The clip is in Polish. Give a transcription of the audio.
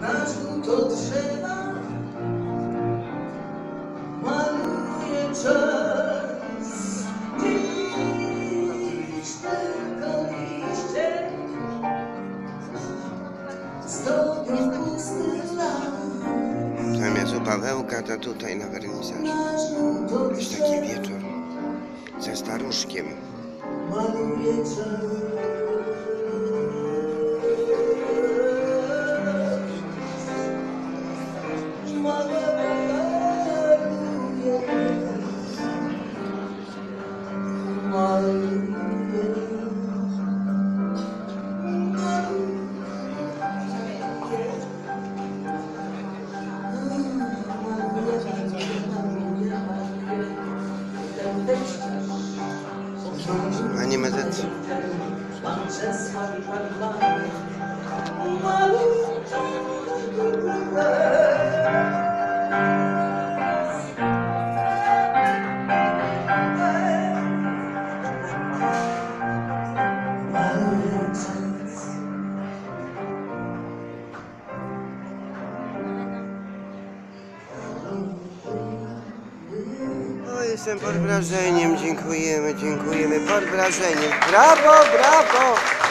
na żółto drzewa maluje czas. Dziś tylko liście zdobią pusty las. Zamiast u Pawełka to tutaj na wernisażu. Jest taki wieczór ze staruszkiem. Maluje czas. A nie medycy. O, jestem pod wrażeniem, dziękujemy, pod wrażeniem. Brawo, brawo!